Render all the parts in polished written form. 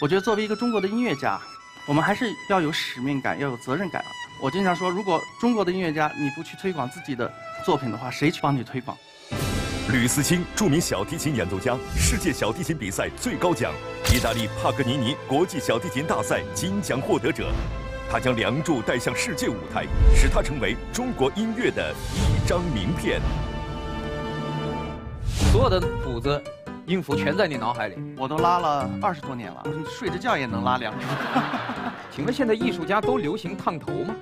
我觉得作为一个中国的音乐家，我们还是要有使命感，要有责任感。我经常说，如果中国的音乐家你不去推广自己的作品的话，谁去帮你推广？ 吕思清，著名小提琴演奏家，世界小提琴比赛最高奖意大利帕格尼尼国际小提琴大赛金奖获得者。他将《梁祝》带向世界舞台，使它成为中国音乐的一张名片。 所有的谱子、音符全在你脑海里。 我都拉了20多年了，睡着觉也能拉2支。 请问现在艺术家都流行烫头吗？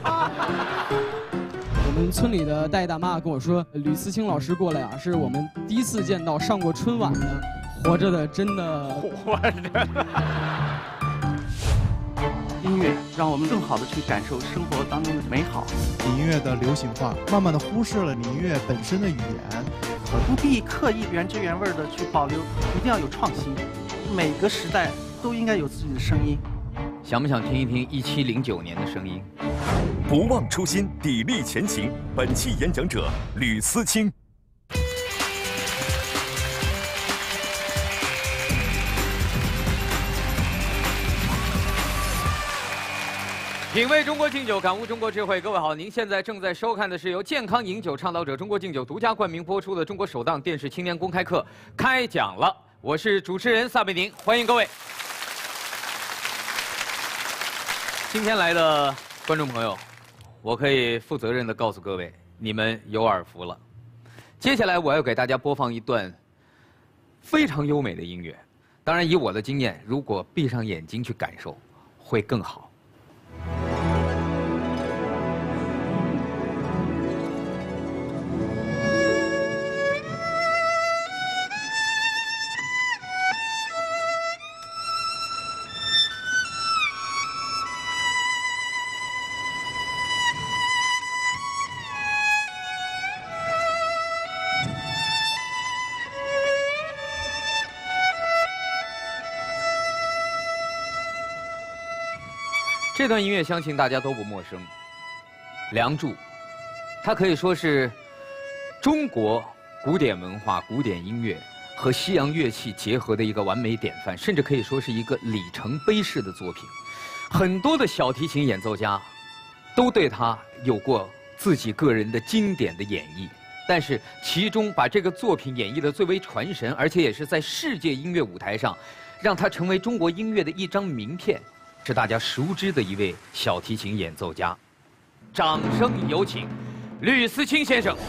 我们村里的大爷大妈跟我说，吕思清老师过来啊，是我们第一次见到上过春晚的活着的，真的活着。 音乐让我们更好的去感受生活当中的美好。 音乐的流行化，慢慢的忽视了音乐本身的语言。 不必刻意原汁原味的去保留，一定要有创新。每个时代都应该有自己的声音。 想不想听一听1709年的声音？ 不忘初心，砥砺前行。本期演讲者吕思清。 品味中国敬酒，感悟中国智慧。各位好，您现在正在收看的是由健康饮酒倡导者中国敬酒独家冠名播出的中国首档电视青年公开课，开讲了。我是主持人撒贝宁，欢迎各位。今天来的观众朋友，我可以负责任地告诉各位，你们有耳福了。接下来我要给大家播放一段非常优美的音乐，当然以我的经验，如果闭上眼睛去感受，会更好。这段音乐相信大家都不陌生，《梁祝》，它可以说是中国古典文化、古典音乐和西洋乐器结合的一个完美典范，甚至可以说是一个里程碑式的作品。很多的小提琴演奏家都对它有过自己个人的经典的演绎，但是其中把这个作品演绎得最为传神，而且也是在世界音乐舞台上让它成为中国音乐的一张名片，是大家熟知的一位小提琴演奏家。掌声有请吕思清先生。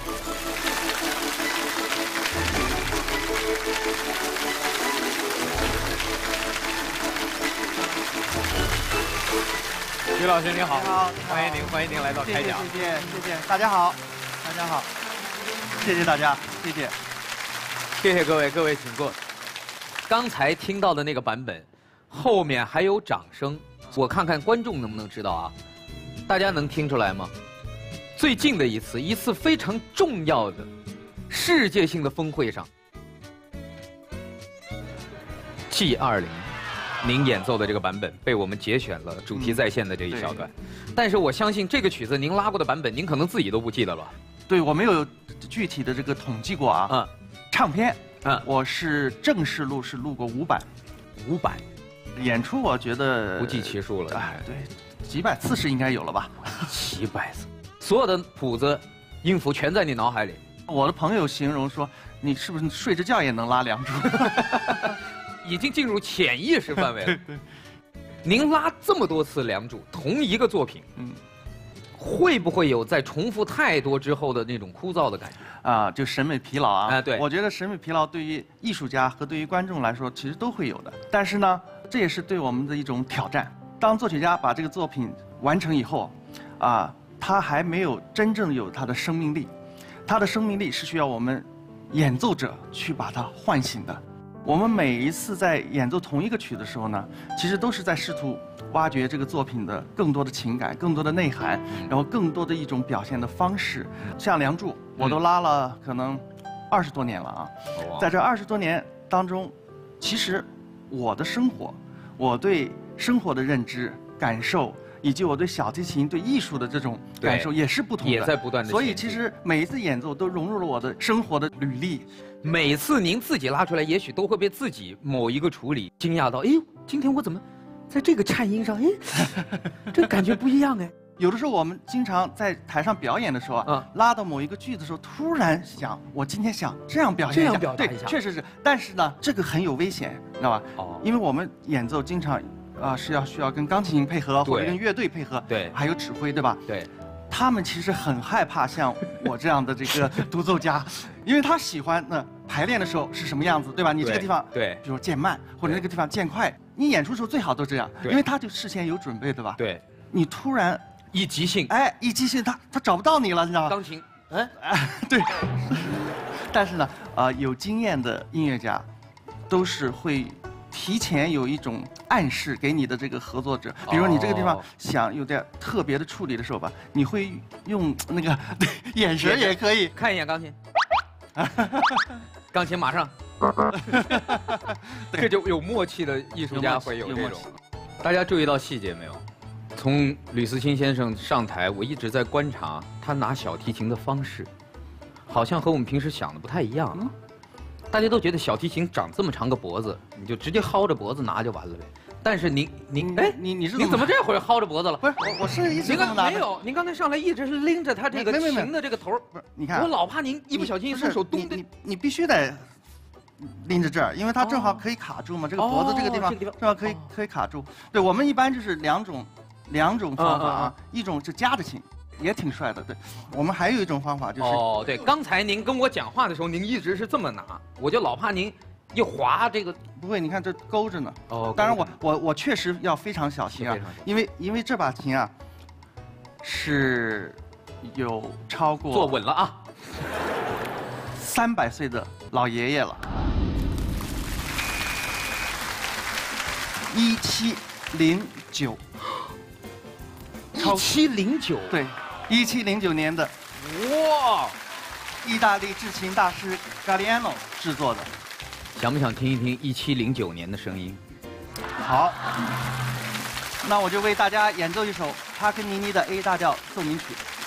吕老师您好，欢迎您，欢迎您来到开讲。 谢谢，大家好，大家好，谢谢大家，谢谢， 谢谢各位，各位请坐。刚才听到的那个版本，后面还有掌声，我看看观众能不能知道啊？大家能听出来吗？最近的一次非常重要的世界性的峰会上 ，G20，您演奏的这个版本被我们节选了主题在线的这一小段，但是我相信这个曲子您拉过的版本，您可能自己都不记得了。 对，我没有具体的这个统计过啊。唱片，我是正式录是录过5版，5版。演出我觉得不计其数了。 哎，对，几百次是应该有了吧 ？700次，所有的谱子、音符全在你脑海里。 我的朋友形容说，你是不是睡着觉也能拉2柱？ 已经进入潜意识范围了。对。您拉这么多次《梁祝》，同一个作品，会不会有在重复太多之后的那种枯燥的感觉？ 啊，就审美疲劳啊。 对。 我觉得审美疲劳对于艺术家和对于观众来说，其实都会有的。但是呢，这也是对我们的一种挑战。当作曲家把这个作品完成以后，他还没有真正有他的生命力，他的生命力是需要我们演奏者去把它唤醒的。我们每一次在演奏同一个曲的时候呢，其实都是在试图挖掘这个作品的更多的情感、更多的内涵，然后更多的一种表现的方式。像《梁祝》，我都拉了可能20多年了啊。在这20多年当中，其实我的生活，我对生活的认知、感受， 以及我对小提琴、对艺术的这种感受也是不同的， 也在不断的。 所以其实每一次演奏都融入了我的生活的履历。 每次您自己拉出来，也许都会被自己某一个处理惊讶到，哎呦，今天我怎么在这个颤音上，哎，这感觉不一样哎。 有的时候我们经常在台上表演的时候啊，拉到某一个句子的时候，突然想，我今天想这样表现一下， 这样表达一下， 对，确实是。但是呢，这个很有危险，知道吧？哦，因为我们演奏经常需要跟钢琴配合，或者跟乐队配合， 对， 还有指挥，对吧？ 对。 他们其实很害怕像我这样的这个独奏家，因为他喜欢排练的时候是什么样子，对吧？你这个地方对， 比如渐慢，或者那个地方渐快，你演出的时候最好都这样，因为他就事先有准备，对吧？ 对。 你突然一即兴， 哎，一即兴，他找不到你了，你知道吗？ 钢琴， 对。但是呢，有经验的音乐家，都是会提前有一种暗示给你的这个合作者，比如你这个地方想有点特别的处理的时候吧，你会用那个眼神也可以看一眼钢琴，钢琴马上，这就有默契的艺术家会有这种。大家注意到细节没有？从吕思清先生上台，我一直在观察他拿小提琴的方式，好像和我们平时想的不太一样。大家都觉得小提琴长这么长个脖子，你就直接薅着脖子拿就完了呗。但是您怎么这会儿薅着脖子了？ 不是，我是一直这么拿的。 没有，您刚才上来一直是拎着他这个琴的这个头。 不是，你看， 我老怕您一不小心伸手咚的。 你必须得拎着这儿，因为它正好可以卡住嘛。这个脖子这个地方正好可以卡住。对，我们一般就是两种方法啊，一种是夹着琴。也挺帅的，对。我们还有一种方法就是对，刚才您跟我讲话的时候，您一直是这么拿，我就老怕您一滑这个。 不会，你看这勾着呢。当然我确实要非常小心啊，因为这把琴啊是有超过坐稳了啊 300岁的老爷爷了，1709。 1709， 对，1709年的， 哇， 意大利制琴大师 Galliano 制作的。 想不想听一听1709年的声音？ 好，那我就为大家演奏一首帕格尼尼的 A 大调奏鸣曲。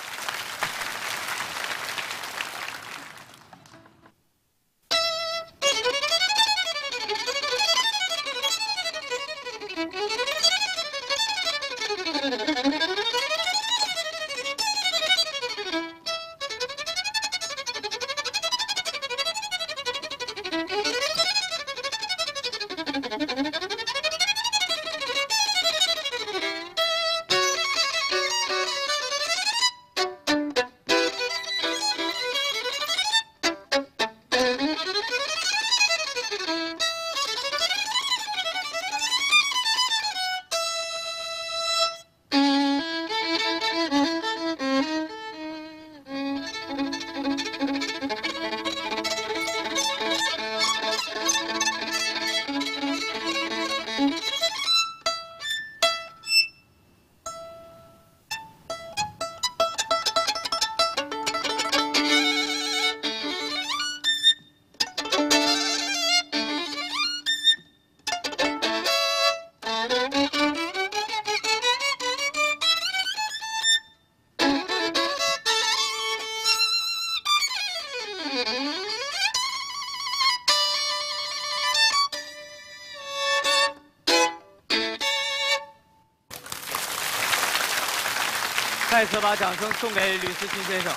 再次把掌声送给吕思清先生。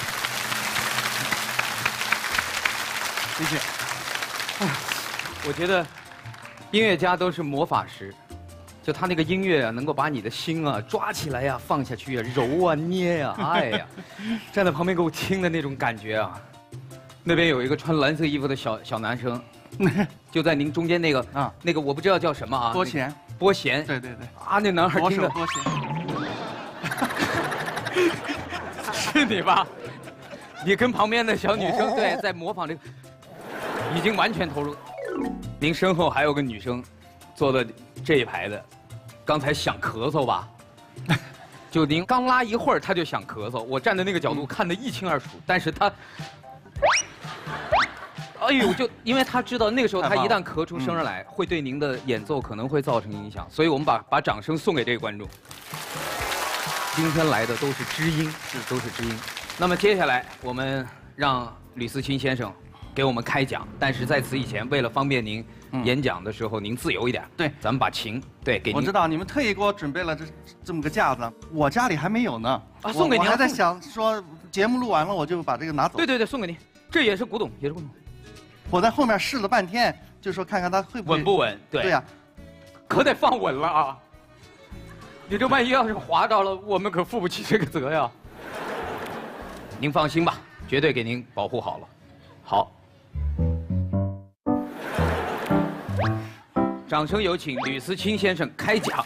谢谢。 我觉得音乐家都是魔法师，就他那个音乐啊，能够把你的心啊抓起来呀、放下去啊、揉啊、捏呀，哎呀，站在旁边给我听的那种感觉啊。那边有一个穿蓝色衣服的小男生，就在您中间那个那个我不知道叫什么啊。 拨弦。 拨弦。 对对对。 啊，那男孩听着。 拨弦。 是你吧？你跟旁边的小女生对在模仿这个，已经完全投入。您身后还有个女生，坐的这一排的，刚才想咳嗽吧？就您刚拉一会儿，她就想咳嗽。我站在那个角度看得一清二楚，但是她， 哎呦，就因为他知道那个时候他一太棒了旦咳出声儿来，会对您的演奏可能会造成影响，所以我们把掌声送给这个观众。今天来的都是知音，都是知音。那么接下来我们让吕思清先生给我们开讲，但是在此以前，为了方便您演讲的时候您自由一点， 对， 咱们把琴给您。 我知道你们特意给我准备了这么个架子，我家里还没有呢。 啊，送给您。 我还在想说节目录完了我就把这个拿走。 对，送给您。这也是古董，也是古董。 我在后面试了半天，就说看看它会不会稳不稳？对呀， 可得放稳了啊！你这万一要是划着了，我们可负不起这个责呀。您放心吧，绝对给您保护好了。好，掌声有请吕思清先生开讲。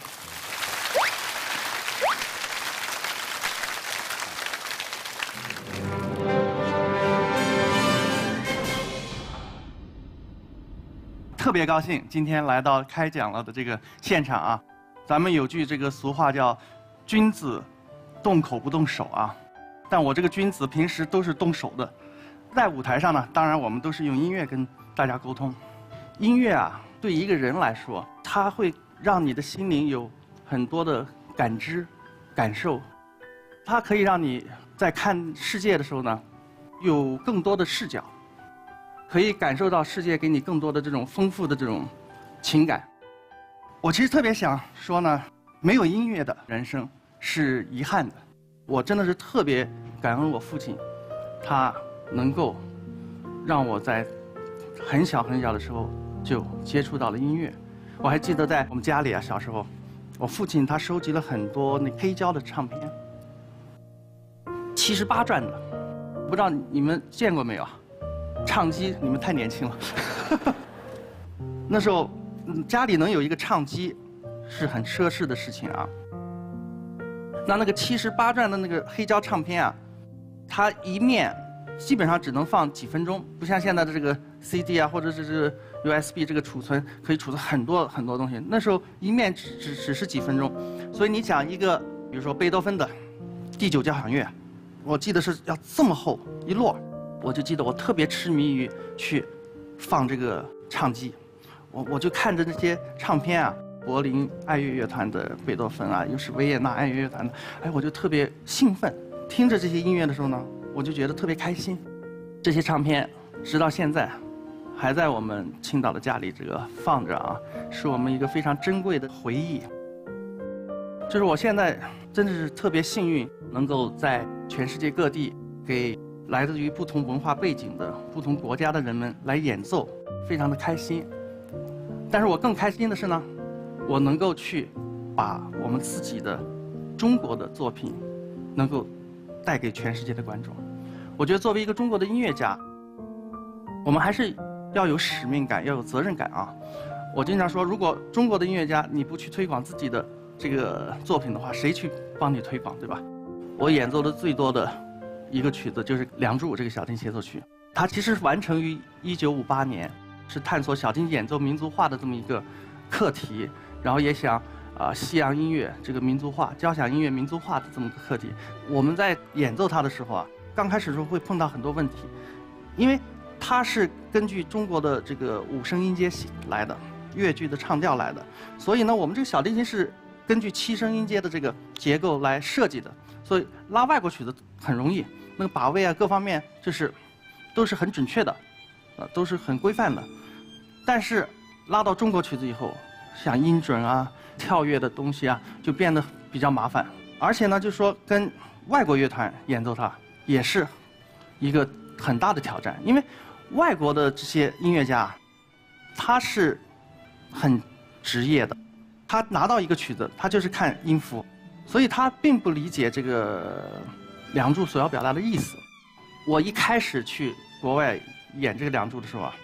特别高兴今天来到开讲了的这个现场啊。咱们有句这个俗话叫“君子动口不动手”啊，但我这个君子平时都是动手的。在舞台上呢，当然我们都是用音乐跟大家沟通。音乐啊，对一个人来说，它会让你的心灵有很多的感知、感受，它可以让你在看世界的时候呢，有更多的视角。可以感受到世界给你更多的这种丰富的这种情感。我其实特别想说呢，没有音乐的人生是遗憾的。我真的是特别感恩我父亲，他能够让我在很小很小的时候就接触到了音乐。我还记得在我们家里啊，小时候，我父亲他收集了很多那黑胶的唱片，78转的，不知道你们见过没有啊？唱机，你们太年轻了。那时候，家里能有一个唱机，是很奢侈的事情啊。那个78转的那个黑胶唱片啊，它一面基本上只能放几分钟，不像现在的这个 CD 啊，或者是 USB 这个储存可以储存很多很多东西。那时候一面只是几分钟，所以你讲一个，比如说贝多芬的第9交响乐，我记得是要这么厚一摞。我就记得我特别痴迷于去放这个唱机，我就看着那些唱片啊，柏林爱乐乐团的贝多芬啊，又是维也纳爱乐乐团的，哎，我就特别兴奋。听着这些音乐的时候呢，我就觉得特别开心。这些唱片直到现在还在我们青岛的家里这个放着啊，是我们一个非常珍贵的回忆。就是我现在真的是特别幸运，能够在全世界各地给来自于不同文化背景的不同国家的人们来演奏，非常的开心。但是我更开心的是呢，我能够去把我们自己的中国的作品能够带给全世界的观众。我觉得作为一个中国的音乐家，我们还是要有使命感，要有责任感啊。我经常说，如果中国的音乐家你不去推广自己的这个作品的话，谁去帮你推广，对吧？我演奏的最多的一个曲子就是《梁祝》这个小提协奏曲，它其实完成于1958年，是探索小提琴演奏民族化的这么一个课题，然后也想西洋音乐这个民族化、交响音乐民族化的这么个课题。我们在演奏它的时候啊，刚开始的时候会碰到很多问题，因为它是根据中国的这个5声音阶来的，越剧的唱调来的，所以呢，我们这个小提琴是根据7声音阶的这个结构来设计的，所以拉外国曲子很容易。那个把位啊，各方面就是都是很准确的，都是很规范的。但是拉到中国曲子以后，像音准啊、跳跃的东西啊，就变得比较麻烦。而且呢，就说跟外国乐团演奏它，也是一个很大的挑战，因为外国的这些音乐家，他是很职业的，他拿到一个曲子，他就是看音符，所以他并不理解这个《梁祝》所要表达的意思。我一开始去国外演这个《梁祝》的时候啊，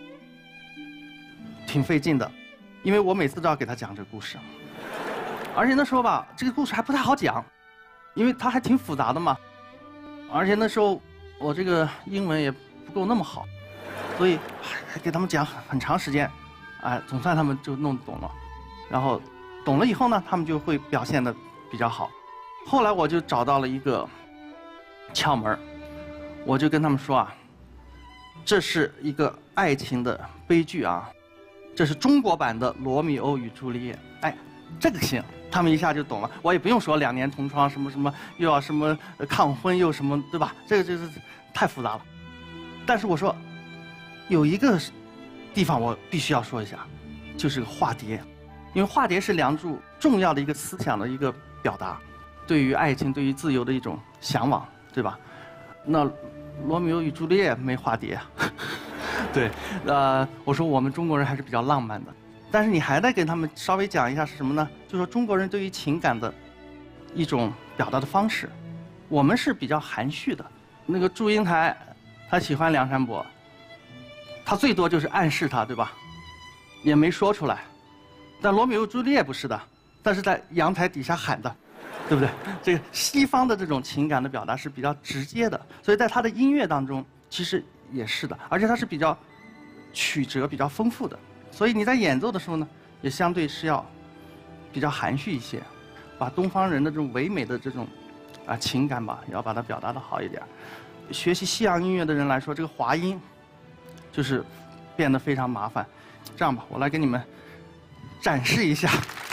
挺费劲的，因为我每次都要给他讲这个故事，而且那时候吧，这个故事还不太好讲，因为它还挺复杂的嘛，而且那时候我这个英文也不够那么好，所以还给他们讲很长时间，哎，总算他们就弄懂了，然后懂了以后呢，他们就会表现得比较好。后来我就找到了一个窍门，我就跟他们说啊， 这是一个爱情的悲剧啊，这是中国版的《罗密欧与朱丽叶》。哎，这个行，他们一下就懂了。我也不用说2年同窗什么什么，又要什么抗婚又什么，对吧？这个就是太复杂了。但是我说，有一个地方我必须要说一下，就是化蝶，因为化蝶是梁祝重要的一个思想的一个表达，对于爱情、对于自由的一种向往，对吧？那罗密欧与朱丽叶没化蝶，对，我说我们中国人还是比较浪漫的，但是你还得跟他们稍微讲一下是什么呢？就说中国人对于情感的一种表达的方式，我们是比较含蓄的。那个祝英台，他喜欢梁山伯，他最多就是暗示他，对吧？也没说出来。但罗密欧朱丽叶不是的，但是在阳台底下喊的，对不对？这个西方的这种情感的表达是比较直接的，所以在他的音乐当中其实也是的，而且它是比较曲折、比较丰富的。所以你在演奏的时候呢，也相对是要比较含蓄一些，把东方人的这种唯美的这种情感吧，也要把它表达得好一点。学习西洋音乐的人来说，这个滑音就是变得非常麻烦。这样吧，我来给你们展示一下。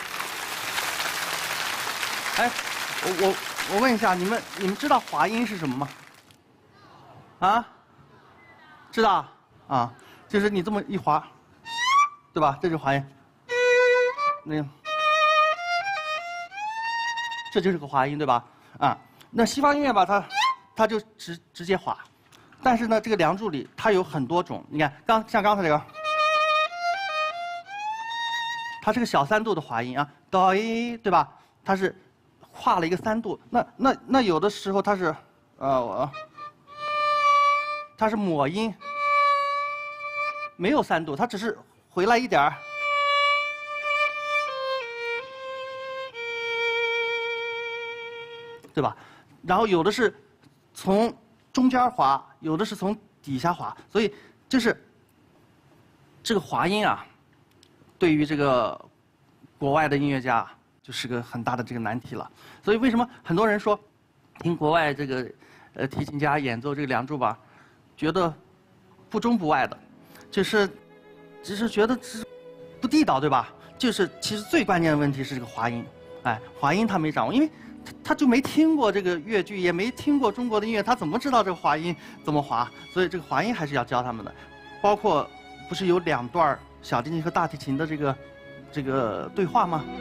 哎，我问一下，你们知道滑音是什么吗？啊？知道啊？就是你这么一滑，对吧？这就是滑音。那个，这就是个滑音，对吧？啊，那西方音乐吧，它就直接滑，但是呢，这个梁祝里它有很多种。你看，像刚才这个，它是个小3度的滑音啊，哆一，对吧？它是跨了一个3度。那有的时候它是，它是抹音，没有3度，它只是回来一点儿。对吧？然后有的是从中间滑，有的是从底下滑，所以就是这个滑音啊，对于这个国外的音乐家就是个很大的这个难题了。所以为什么很多人说听国外这个提琴家演奏这个梁祝吧，觉得不中不外的，只是觉得不地道，对吧？就是其实最关键的问题是这个滑音，哎，滑音他没掌握，因为他就没听过这个越剧，也没听过中国的音乐，他怎么知道这个滑音怎么滑？所以这个滑音还是要教他们的。包括不是有2段小提琴和大提琴的这个对话吗？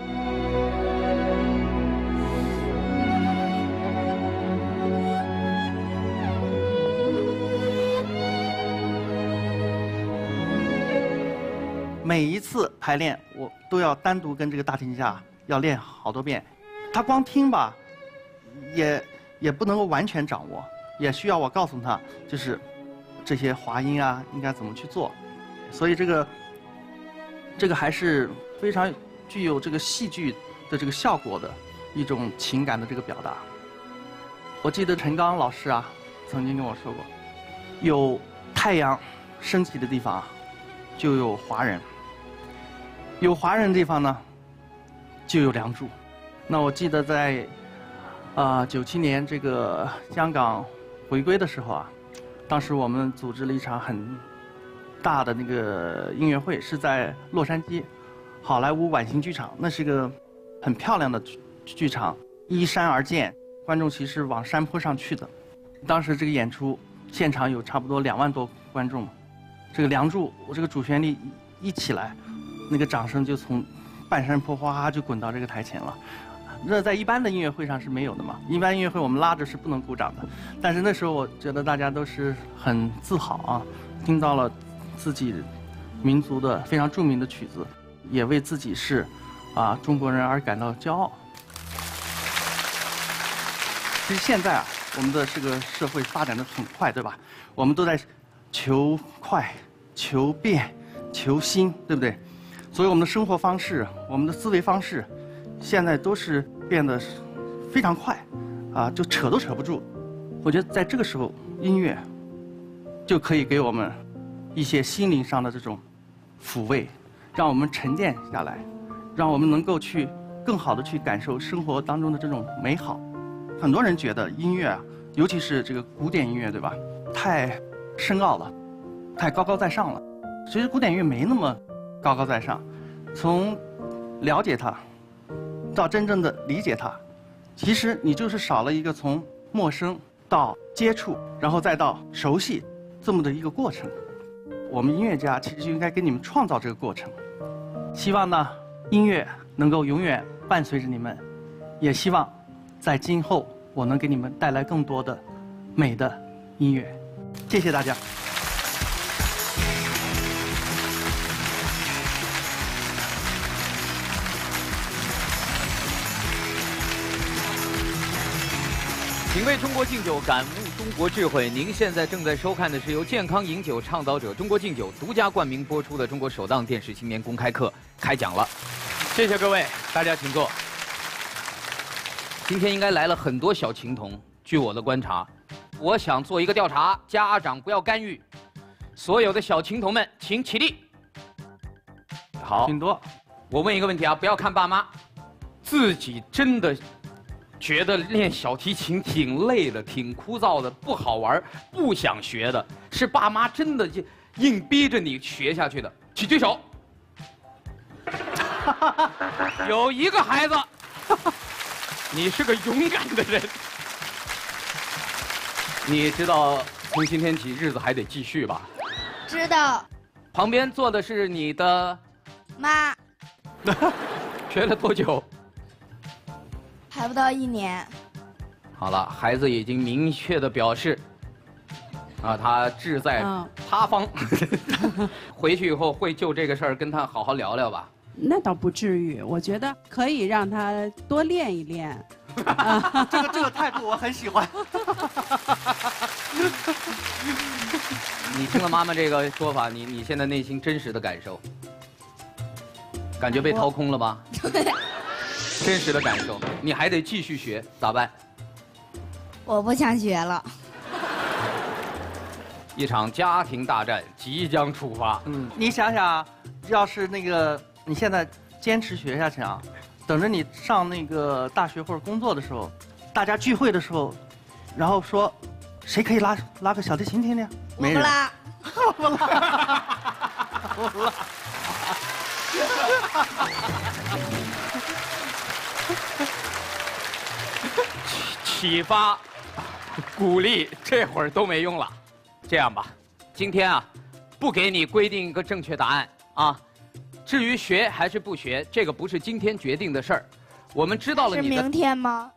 每一次排练，我都要单独跟这个大提琴家要练好多遍。他光听吧，也不能够完全掌握，也需要我告诉他，就是这些滑音啊应该怎么去做。所以这个还是非常具有这个戏剧的这个效果的一种情感的这个表达。我记得陈刚老师啊曾经跟我说过，有太阳升起的地方就有华人，有华人的地方呢就有梁祝。那我记得在97年这个香港回归的时候啊，当时我们组织了一场很大的那个音乐会，是在洛杉矶好莱坞晚星剧场，那是个很漂亮的剧场，依山而建，观众席是往山坡上去的。当时这个演出现场有差不多2万多观众，这个梁祝我这个主旋律一起来，那个掌声就从半山坡哗就滚到这个台前了。那在一般的音乐会上是没有的嘛，一般音乐会我们拉着是不能鼓掌的。但是那时候我觉得大家都是很自豪啊，听到了自己民族的非常著名的曲子，也为自己是中国人而感到骄傲。其实现在啊，我们的这个社会发展的很快，对吧？我们都在求快、求变、求新，对不对？所以我们的生活方式、我们的思维方式，现在都是变得非常快，就扯都扯不住。我觉得在这个时候，音乐就可以给我们一些心灵上的这种抚慰，让我们沉淀下来，让我们能够去更好的去感受生活当中的这种美好。很多人觉得音乐啊，尤其是这个古典音乐，对吧？太深奥了， 太高高在上了。其实古典音乐没那么高高在上，从了解它到真正的理解它，其实你就是少了一个从陌生到接触，然后再到熟悉这么的一个过程。我们音乐家其实就应该给你们创造这个过程。希望呢，音乐能够永远伴随着你们，也希望在今后我能给你们带来更多的美的音乐。谢谢大家。 品味中国敬酒，感悟中国智慧。您现在正在收看的是由健康饮酒倡导者中国敬酒独家冠名播出的中国首档电视青年公开课开讲了。谢谢各位，大家请坐。今天应该来了很多小琴童，据我的观察，我想做一个调查，家长不要干预。所有的小琴童们，请起立。好， 挺多。 我问一个问题啊，不要看爸妈，自己真的觉得练小提琴挺累的、挺枯燥的、不好玩、不想学的，是爸妈真的就硬逼着你学下去的，请举手。有一个孩子，你是个勇敢的人。你知道从今天起日子还得继续吧？ 知道。 旁边坐的是你的妈。 学了多久？ 还不到1年。 好了，孩子已经明确的表示，他志在他方。回去以后会就这个事儿跟他好好聊聊吧。 那倒不至于，我觉得可以让他多练一练。 这个态度我很喜欢。 你听了妈妈这个说法，你现在内心真实的感受，感觉被掏空了吧？ 对。 真实的感受，你还得继续学，咋办？ 我不想学了。 一场家庭大战即将出发。 你想想，要是你现在坚持学下去啊，等着你上那个大学或者工作的时候，大家聚会的时候，然后说，谁可以拉个小提琴听听？ 我不拉。 不拉。不拉。 启发、鼓励，这会儿都没用了。这样吧，今天啊，不给你规定一个正确答案啊。至于学还是不学，这个不是今天决定的事儿。我们知道了你的。 是明天吗？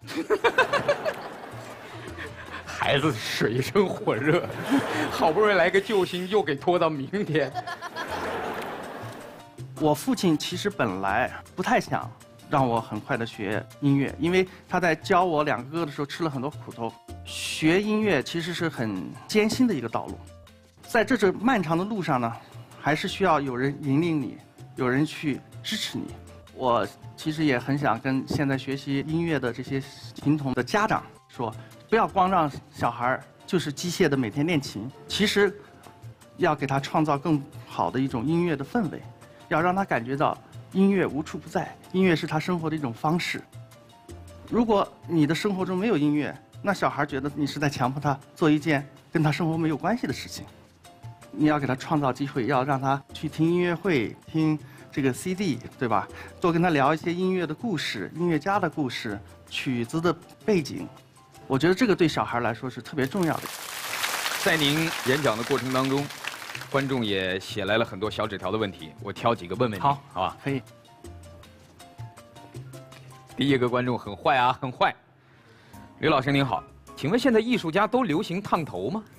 孩子水深火热，好不容易来个救星，又给拖到明天。 我父亲其实本来不太想让我很快的学音乐，因为他在教我2个哥哥的时候吃了很多苦头。学音乐其实是很艰辛的一个道路，在这漫长的路上呢，还是需要有人引领你，有人去支持你。我其实也很想跟现在学习音乐的这些琴童的家长说，不要光让小孩就是机械的每天练琴，其实要给他创造更好的一种音乐的氛围，要让他感觉到音乐无处不在，音乐是他生活的一种方式。如果你的生活中没有音乐，那小孩觉得你是在强迫他做一件跟他生活没有关系的事情。你要给他创造机会，要让他去听音乐会，听这个 CD， 对吧？多跟他聊一些音乐的故事、音乐家的故事、曲子的背景。我觉得这个对小孩来说是特别重要的。 在您演讲的过程当中，观众也写来了很多小纸条的问题，我挑几个问问你，好吧？ 可以。 第一个观众很坏啊，很坏。刘老师您好，请问现在艺术家都流行烫头吗？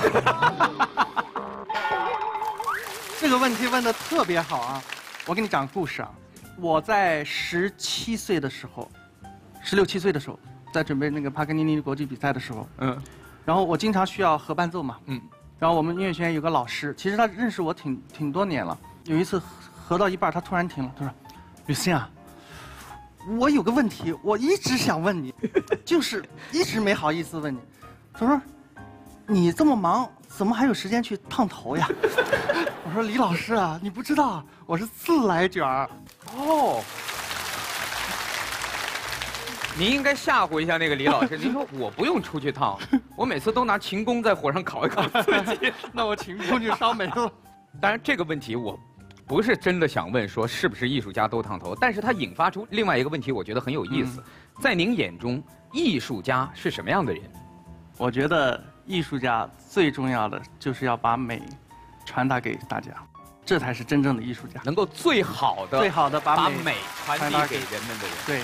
这个问题问得特别好啊！我给你讲个故事啊。我在16、17岁的时候，在准备那个帕格尼尼国际比赛的时候，然后我经常需要合伴奏嘛，然后我们音乐学院有个老师，其实他认识我挺多年了。有一次合到一半，他突然停了，他说：“吕思啊，我有个问题，我一直想问你，就是一直没好意思问你。他说，你这么忙，怎么还有时间去烫头呀？”我说：“李老师啊，你不知道，我是自来卷儿。”哦。 您应该吓唬一下那个李老师。您说我不用出去烫，我每次都拿勤工在火上烤一烤自己。 那我勤工就烧没了。 当然，这个问题我不是真的想问说是不是艺术家都烫头，但是它引发出另外一个问题，我觉得很有意思。在您眼中，艺术家是什么样的人？ 我觉得艺术家最重要的就是要把美传达给大家，这才是真正的艺术家， 能够最好的把美传递给人们的人。 对。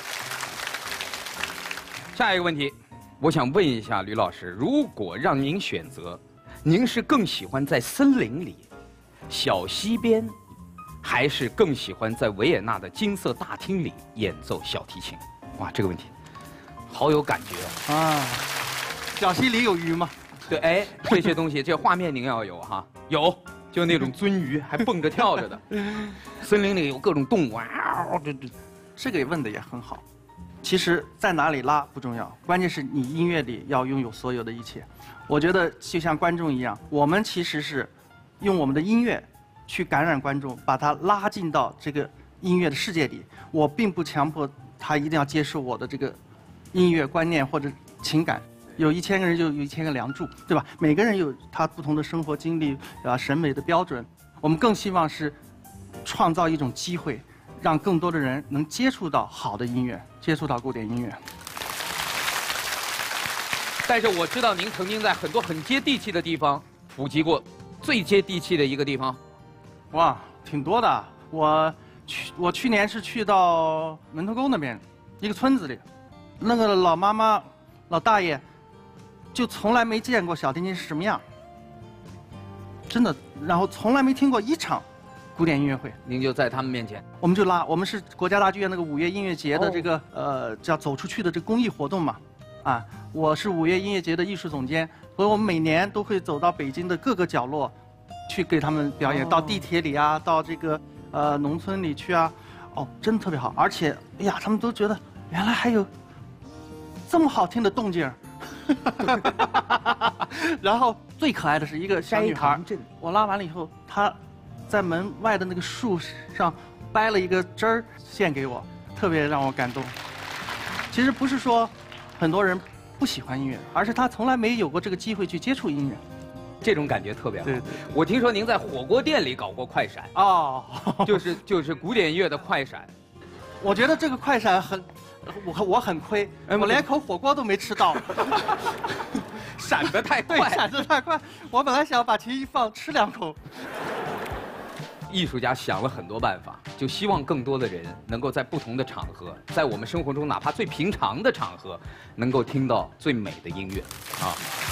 下一个问题，我想问一下吕老师，如果让您选择，您是更喜欢在森林里、小溪边，还是更喜欢在维也纳的金色大厅里演奏小提琴？哇，这个问题好有感觉啊！小溪里有鱼吗？ 对，哎，这些东西，这画面您要有哈，有，就那种鳟鱼还蹦着跳着的，森林里有各种动物啊， 这个问的也很好。其实在哪里拉不重要，关键是你音乐里要拥有所有的一切。我觉得就像观众一样，我们其实是用我们的音乐去感染观众，把他拉进到这个音乐的世界里。我并不强迫他一定要接受我的这个音乐观念或者情感。有1000个人就有1000个梁祝，对吧？每个人有他不同的生活经历啊、审美的标准。我们更希望是创造一种机会，让更多的人能接触到好的音乐，接触到古典音乐。 但是我知道您曾经在很多很接地气的地方普及过，最接地气的一个地方， 哇，挺多的。我去年是去到门头沟那边一个村子里，那个老妈妈、老大爷就从来没见过小提琴是什么样，真的，然后从来没听过一场古典音乐会。 您就在他们面前， 我们就拉，我们是国家大剧院那个5月音乐节的这个叫走出去的这个公益活动嘛，啊，我是5月音乐节的艺术总监，所以我们每年都会走到北京的各个角落，去给他们表演，到地铁里啊，到这个农村里去啊，哦，真的特别好，而且哎呀，他们都觉得原来还有这么好听的动静儿。然后最可爱的是一个小女孩，我拉完了以后，她在门外的那个树上掰了一个枝儿献给我，特别让我感动。其实不是说很多人不喜欢音乐，而是他从来没有过这个机会去接触音乐， 这种感觉特别好。 对， 我听说您在火锅店里搞过快闪哦， 就是古典音乐的快闪。 我觉得这个快闪我很亏，我连口火锅都没吃到， 闪得太快， 对，闪得太快。我本来想把琴一放吃2口。 艺术家想了很多办法，就希望更多的人能够在不同的场合，在我们生活中哪怕最平常的场合，能够听到最美的音乐啊。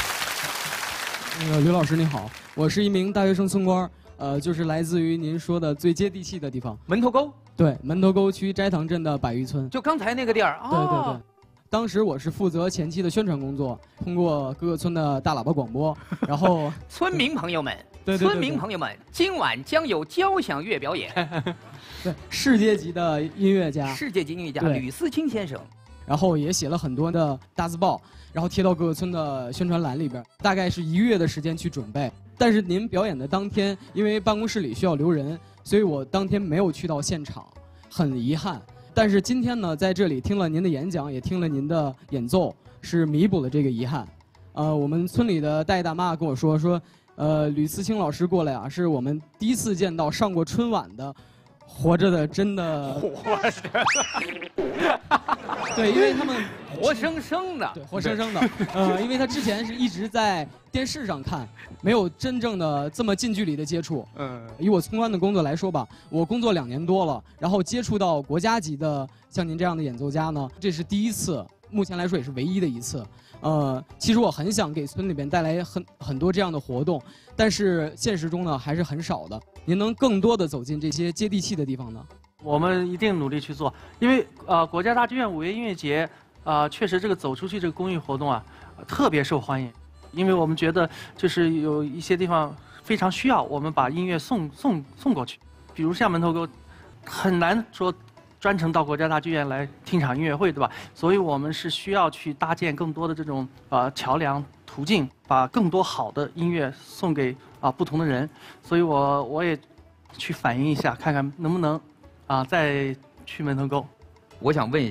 刘老师你好，我是一名大学生村官，就是来自于您说的最接地气的地方， 门头沟。 对，门头沟区斋堂镇的百余村， 就刚才那个地儿。 对对。当时我是负责前期的宣传工作，通过各个村的大喇叭广播，然后村民朋友们，村民朋友们，今晚将有交响乐表演。 对，世界级的音乐家， 吕思清先生。 然后也写了很多的大字报，然后贴到各个村的宣传栏里边，大概是1个月的时间去准备。但是您表演的当天，因为办公室里需要留人，所以我当天没有去到现场，很遗憾。但是今天呢，在这里听了您的演讲，也听了您的演奏，是弥补了这个遗憾。我们村里的大爷大妈跟我说，吕思清老师过来啊，是我们第一次见到上过春晚的，活着的，真的活着。 对，因为他们活生生的， 对，活生生的。因为他之前是一直在电视上看，没有真正的这么近距离的接触。以我村官的工作来说吧，我工作2年多了，然后接触到国家级的像您这样的演奏家呢，这是第一次，目前来说也是唯一的一次。其实我很想给村里边带来很多这样的活动，但是现实中呢还是很少的。您能更多的走进这些接地气的地方呢？ 我们一定努力去做，因为国家大剧院5月音乐节确实这个走出去这个公益活动啊，特别受欢迎，因为我们觉得就是有一些地方非常需要我们把音乐送过去，比如像门头沟，很难说专程到国家大剧院来听场音乐会，对吧？所以我们是需要去搭建更多的这种桥梁途径，把更多好的音乐送给不同的人。所以我也去反映一下，看看能不能再去门头沟。 我想问一下，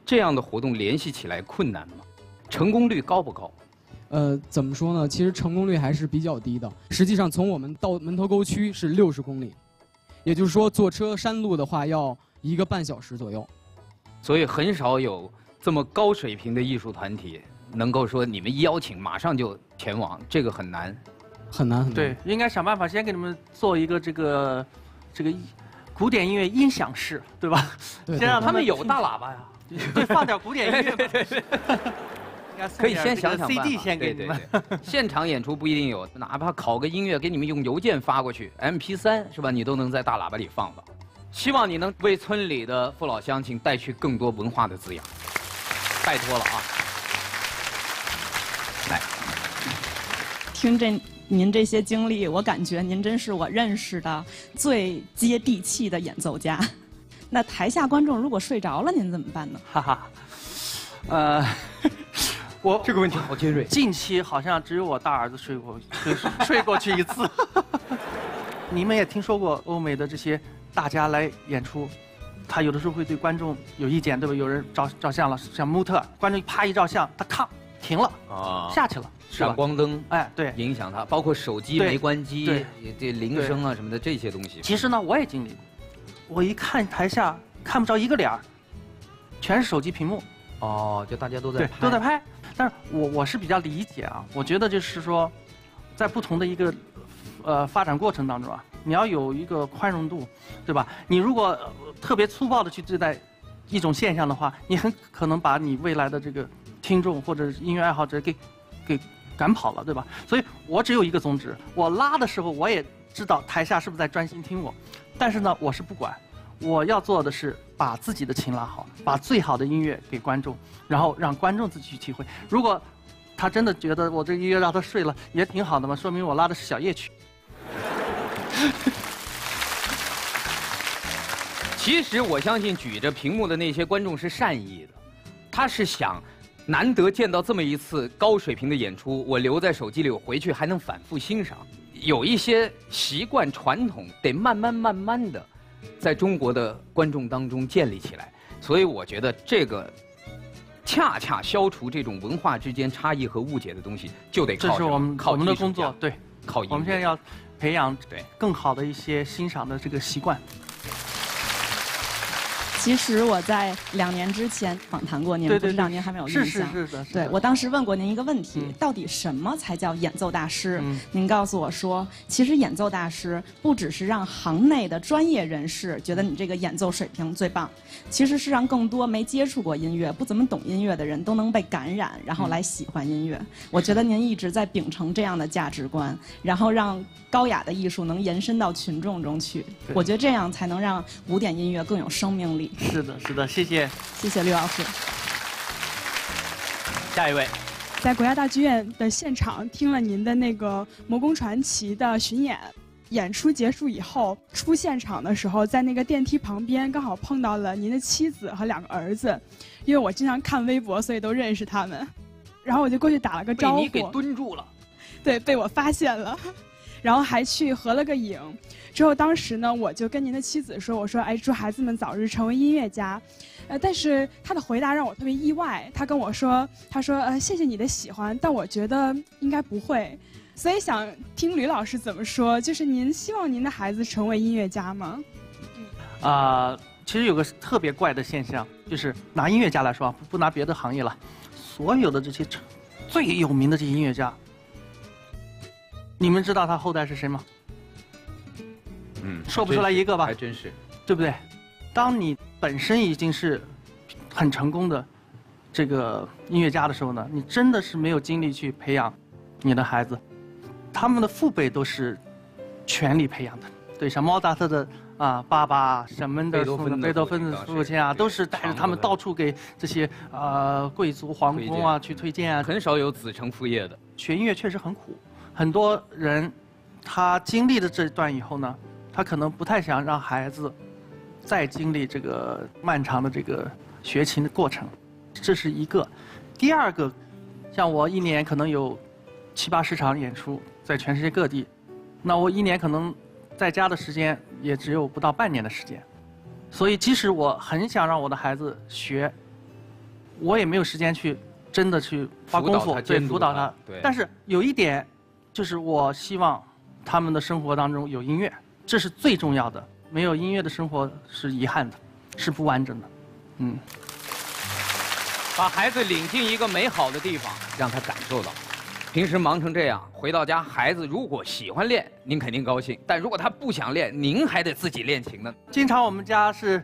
这样的活动联系起来困难吗？成功率高不高？ 怎么说呢？其实成功率还是比较低的。实际上，从我们到门头沟区是60公里，也就是说，坐车山路的话要1个半小时左右。 所以很少有这么高水平的艺术团体能够说你们一邀请马上就前往，这个很难， 很难很难。 对，应该想办法先给你们做一个这个古典音乐音响室，对吧？ 对， 先让他们有大喇叭呀， 对，放点古典音乐嘛。 可以先想想办法 CD 先给你们。 对，现场演出不一定有，哪怕拷个音乐给你们用邮件发过去 ，MP3 是吧？你都能在大喇叭里放放。希望你能为村里的父老乡亲带去更多文化的滋养，拜托了啊！来， 听您这些经历，我感觉您真是我认识的最接地气的演奏家。那台下观众如果睡着了，您怎么办呢？ 哈哈，我这个问题好尖锐。 近期好像只有我大儿子睡过去一次。你们也听说过欧美的这些大家来演出，他有的时候会对观众有意见，对吧？有人照相了，像模特，观众啪一照相，他咔停了啊，下去了， 闪光灯， 哎，对， 影响他，包括手机没关机， 对， 这铃声啊什么的这些东西。 其实呢，我也经历过，我一看台下看不着一个脸儿，全是手机屏幕。 哦，就大家都在拍， 都在拍。但是我是比较理解啊，我觉得就是说，在不同的一个发展过程当中啊，你要有一个宽容度，对吧？你如果特别粗暴的去对待一种现象的话，你很可能把你未来的这个听众或者音乐爱好者给赶跑了，对吧？所以我只有一个宗旨，我拉的时候我也知道台下是不是在专心听我，但是呢，我是不管。我要做的是把自己的琴拉好，把最好的音乐给观众，然后让观众自己去体会。如果他真的觉得我这个音乐让他睡了，也挺好的嘛，说明我拉的是小夜曲。 其实我相信举着屏幕的那些观众是善意的，他是想难得见到这么一次高水平的演出，我留在手机里，我回去还能反复欣赏。有一些习惯传统得慢慢的在中国的观众当中建立起来，所以我觉得这个恰恰消除这种文化之间差异和误解的东西，就得靠这是我们的工作，对， 靠音乐。 我们现在要培养更好的一些欣赏的这个习惯。 其实我在2年之前访谈过您，不知道您还没有印象？ 是的。 对，我当时问过您一个问题，到底什么才叫演奏大师？您告诉我说，其实演奏大师不只是让行内的专业人士觉得你这个演奏水平最棒，其实是让更多没接触过音乐、不怎么懂音乐的人都能被感染，然后来喜欢音乐。我觉得您一直在秉承这样的价值观，然后让高雅的艺术能延伸到群众中去。我觉得这样才能让古典音乐更有生命力。 是的，谢谢刘老师。 下一位， 在国家大剧院的现场听了您的那个《魔宫传奇》的巡演，演出结束以后出现场的时候，在那个电梯旁边刚好碰到了您的妻子和2个儿子，因为我经常看微博，所以都认识他们。然后我就过去打了个招呼， 被你给蹲住了， 对，被我发现了，然后还去合了个影。之后当时呢，我就跟您的妻子说，我说，哎，祝孩子们早日成为音乐家。但是他的回答让我特别意外，他跟我说，他说，谢谢你的喜欢，但我觉得应该不会。所以想听吕老师怎么说，就是您希望您的孩子成为音乐家吗？ 其实有个特别怪的现象，就是拿音乐家来说，不拿别的行业了，所有的这些最有名的这些音乐家，你们知道他后代是谁吗？说不出来一个吧？ 还真是， 对不对？当你本身已经是很成功的这个音乐家的时候呢，你真的是没有精力去培养你的孩子，他们的父辈都是全力培养的。对，像莫扎特的爸爸，什么的贝多芬的父亲啊，都是带着他们到处给这些贵族皇宫啊去推荐啊。 很少有子承父业的。 学音乐确实很苦，很多人他经历了这段以后呢，他可能不太想让孩子再经历这个漫长的这个学琴的过程，这是一个。第二个，像我1年可能有7、80场演出，在全世界各地，那我1年可能在家的时间也只有不到半年的时间，所以即使我很想让我的孩子学我也没有时间去真的去花功夫对辅导他。 对。 但是有一点，就是我希望他们的生活当中有音乐，这是最重要的。没有音乐的生活是遗憾的，是不完整的。 把孩子领进一个美好的地方，让他感受到。平时忙成这样，回到家，孩子如果喜欢练，您肯定高兴；但如果他不想练，您还得自己练琴呢。 经常我们家是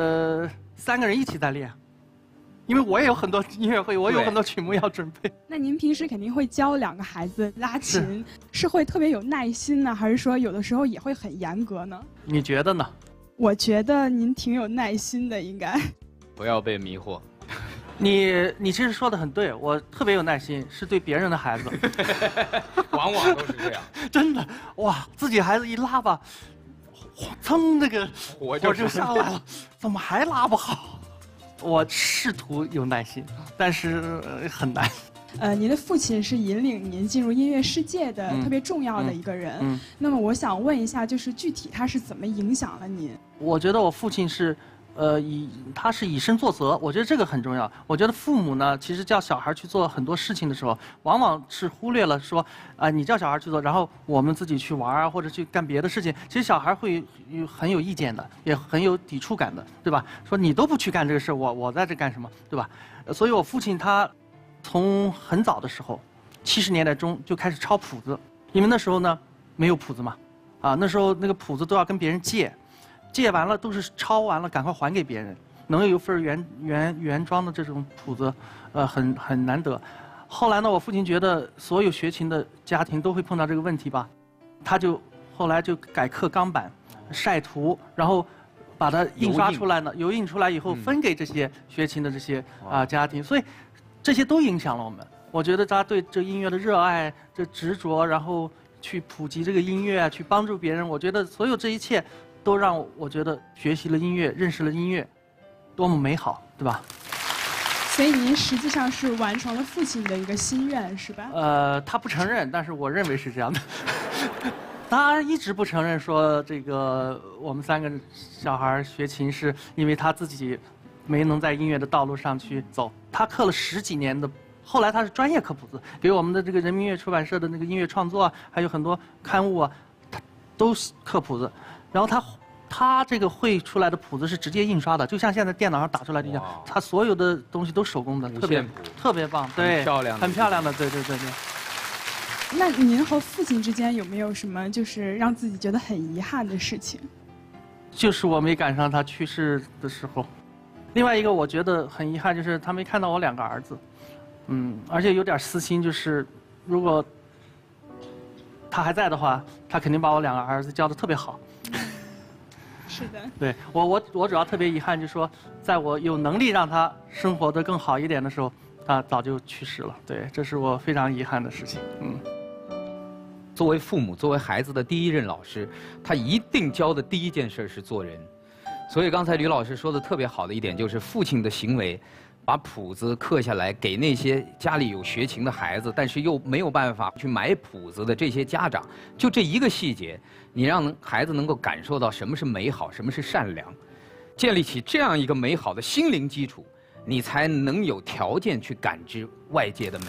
3个人一起在练，因为我也有很多音乐会，我有很多曲目要准备。 那您平时肯定会教2个孩子拉琴，是会特别有耐心呢，还是说有的时候也会很严格呢？ 你觉得呢？ 我觉得您挺有耐心的，应该。 不要被迷惑。 你其实说的很对，我特别有耐心，是对别人的孩子， 往往都是这样。 真的，哇，自己孩子一拉吧，噌，那个火就上来了，怎么还拉不好？我试图有耐心，但是很难。 您的父亲是引领您进入音乐世界的特别重要的一个人。那么我想问一下，就是具体他是怎么影响了您？ 我觉得我父亲是。他是以身作则，我觉得这个很重要。我觉得父母呢，其实叫小孩去做很多事情的时候，往往是忽略了说，你叫小孩去做，然后我们自己去玩啊，或者去干别的事情。其实小孩会很有意见的，也很有抵触感的，对吧？说你都不去干这个事，我在这干什么，对吧？所以我父亲他从很早的时候，70年代中就开始抄谱子，因为那时候呢没有谱子嘛，那时候那个谱子都要跟别人借。借完了都是抄完了，赶快还给别人。能有一份原装的这种谱子，很难得。后来呢，我父亲觉得所有学琴的家庭都会碰到这个问题吧，他就后来就改刻钢板，晒图，然后把它印刷出来呢，油印出来以后分给这些学琴的这些家庭，所以这些都影响了我们。我觉得他对这音乐的热爱、这执着，然后去普及这个音乐，去帮助别人，我觉得所有这一切。都让我觉得学习了音乐，认识了音乐，多么美好，对吧？ 所以您实际上是完成了父亲的一个心愿，是吧？ 他不承认，但是我认为是这样的。他一直不承认说这个我们3个小孩学琴是因为他自己没能在音乐的道路上去走。他刻了10几年的，后来他是专业刻谱子，给我们的这个人民音乐出版社的那个音乐创作啊，还有很多刊物啊，他都刻谱子。然后他这个绘出来的谱子是直接印刷的，就像现在电脑上打出来的一样，他所有的东西都手工的，特别棒，对， 很漂亮， 很漂亮的，对。 那您和父亲之间有没有什么就是让自己觉得很遗憾的事情？ 就是我没赶上他去世的时候。另外一个我觉得很遗憾，就是他没看到我2个儿子，而且有点私心，就是如果他还在的话，他肯定把我2个儿子教得特别好。 是的。 对，我主要特别遗憾，就是说，在我有能力让他生活得更好一点的时候，他早就去世了。对，这是我非常遗憾的事情。 作为父母，作为孩子的第一任老师，他一定教的第一件事是做人。所以刚才吕老师说的特别好的一点，就是父亲的行为。把谱子刻下来给那些家里有学琴的孩子，但是又没有办法去买谱子的这些家长，就这一个细节，你让孩子能够感受到什么是美好，什么是善良，建立起这样一个美好的心灵基础，你才能有条件去感知外界的美。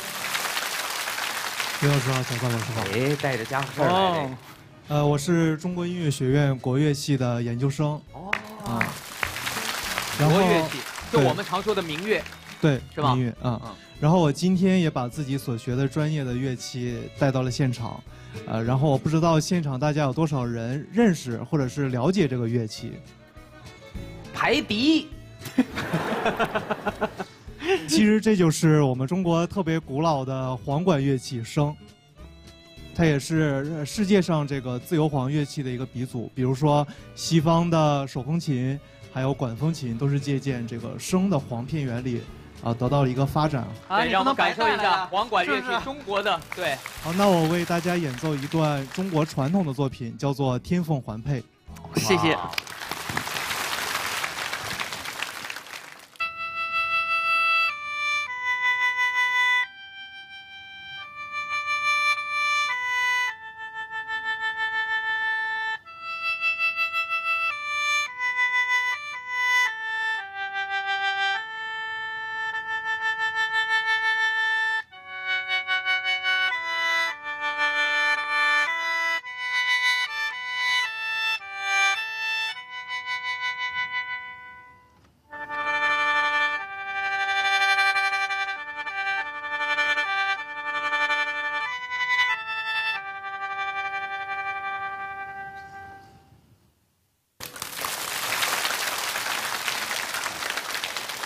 刘老师好，小范老师好。 哎，带着家伙事儿来的。 我是中国音乐学院国乐系的研究生。然后国乐系。就我们常说的民乐， 对， 是吧？ 民乐然后我今天也把自己所学的专业的乐器带到了现场，然后我不知道现场大家有多少人认识或者是了解这个乐器。 排笛。 其实这就是我们中国特别古老的簧管乐器笙，它也是世界上这个自由簧乐器的一个鼻祖。比如说西方的手风琴。还有管风琴都是借鉴这个笙的簧片原理，得到了一个发展。 对，让我们感受一下簧管乐器中国的对。 好，那我为大家演奏一段中国传统的作品，叫做《天凤环佩》。 谢谢。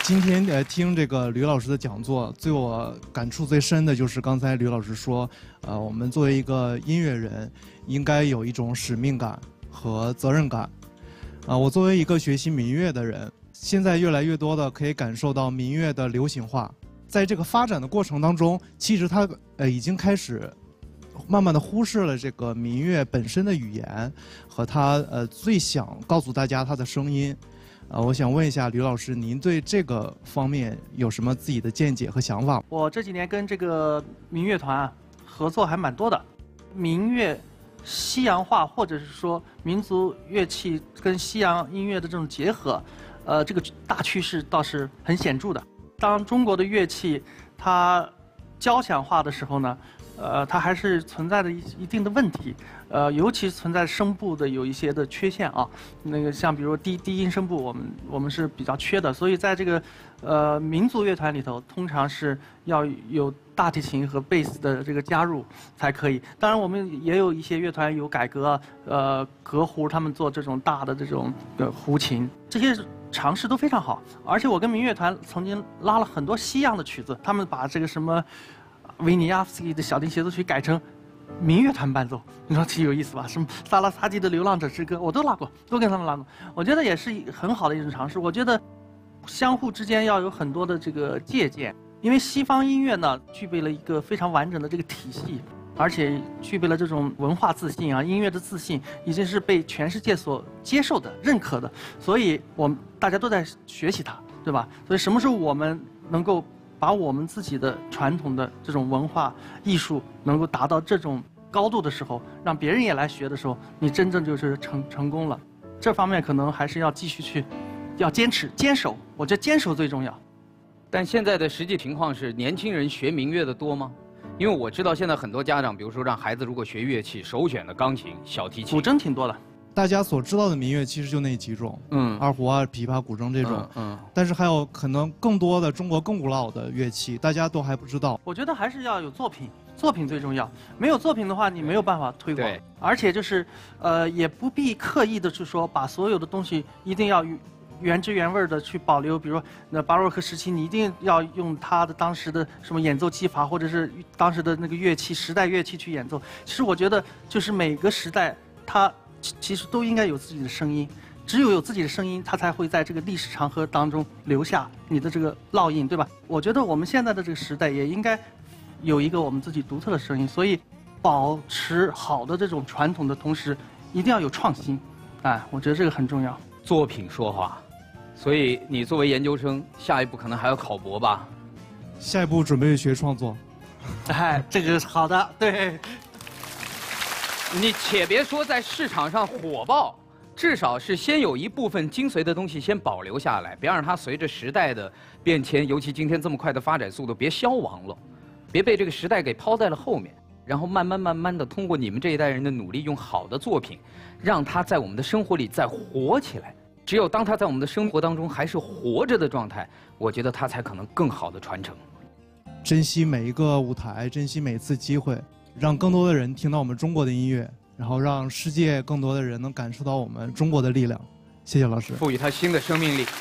今天听这个吕老师的讲座，对我感触最深的就是刚才吕老师说，我们作为一个音乐人，应该有一种使命感和责任感。我作为一个学习民乐的人，现在越来越多的可以感受到民乐的流行化，在这个发展的过程当中，其实它已经开始慢慢的忽视了这个民乐本身的语言和它最想告诉大家它的声音。我想问一下吕老师，您对这个方面有什么自己的见解和想法？ 我这几年跟这个民乐团合作还蛮多的，民乐西洋化或者是说民族乐器跟西洋音乐的这种结合，这个大趋势倒是很显著的。当中国的乐器它交响化的时候呢，它还是存在着一定的问题，尤其存在声部的有一些的缺陷啊。那个像比如低音声部，我们是比较缺的，所以在这个民族乐团里头，通常是要有大提琴和贝斯的这个加入才可以。当然，我们也有一些乐团有改革，革胡他们做这种大的这种胡琴，这些尝试都非常好。而且我跟民乐团曾经拉了很多西洋的曲子，他们把这个什么维尼亚夫斯基的小提协奏曲改成民乐团伴奏，你说挺有意思吧？什么萨拉萨基的《流浪者之歌》，我都拉过，都跟他们拉过。我觉得也是很好的一种尝试。我觉得相互之间要有很多的这个借鉴，因为西方音乐呢具备了一个非常完整的这个体系，而且具备了这种文化自信啊，音乐的自信已经是被全世界所接受的、认可的，所以我们大家都在学习它，对吧？所以什么时候我们能够把我们自己的传统的这种文化艺术能够达到这种高度的时候，让别人也来学的时候，你真正就是成功了。这方面可能还是要继续去，要坚守。我觉得坚守最重要。 但现在的实际情况是，年轻人学民乐的多吗？因为我知道现在很多家长，比如说让孩子如果学乐器，首选的钢琴、小提琴、 古筝挺多的。 大家所知道的民乐其实就那几种，二胡啊、琵琶、古筝这种，但是还有可能更多的中国更古老的乐器，大家都还不知道。 我觉得还是要有作品，作品最重要。没有作品的话，你没有办法推广。而且就是，也不必刻意的去说把所有的东西一定要原汁原味的去保留。比如说，那巴洛克时期，你一定要用他的当时的什么演奏技法，或者是当时的那个乐器、时代乐器去演奏。其实我觉得，就是每个时代它其实都应该有自己的声音，只有自己的声音，它才会在这个历史长河当中留下你的这个烙印，对吧？我觉得我们现在的这个时代也应该有一个我们自己独特的声音，所以保持好的这种传统的同时，一定要有创新，我觉得这个很重要。 作品说话，所以你作为研究生，下一步可能还要考博吧？ 下一步准备学创作。 这个是好的，对。 你且别说在市场上火爆，至少是先有一部分精髓的东西先保留下来，别让它随着时代的变迁，尤其今天这么快的发展速度，别消亡了，别被这个时代给抛在了后面。然后慢慢的通过你们这一代人的努力，用好的作品，让它在我们的生活里再活起来。只有当它在我们的生活当中还是活着的状态，我觉得它才可能更好的传承。 珍惜每一个舞台，珍惜每次机会，让更多的人听到我们中国的音乐，然后让世界更多的人能感受到我们中国的力量。谢谢老师。 赋予它新的生命力。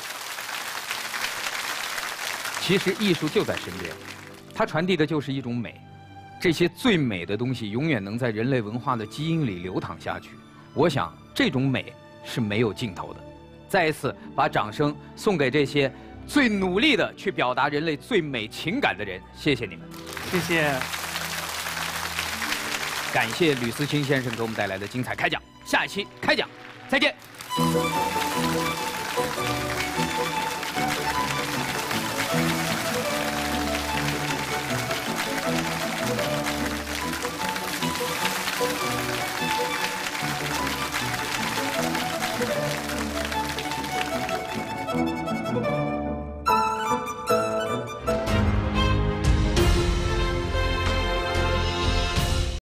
其实艺术就在身边，它传递的就是一种美。这些最美的东西永远能在人类文化的基因里流淌下去。我想这种美是没有尽头的。再一次把掌声送给这些最努力的去表达人类最美情感的人，谢谢你们。 谢谢。 感谢吕思清先生给我们带来的精彩开讲，下一期开讲再见。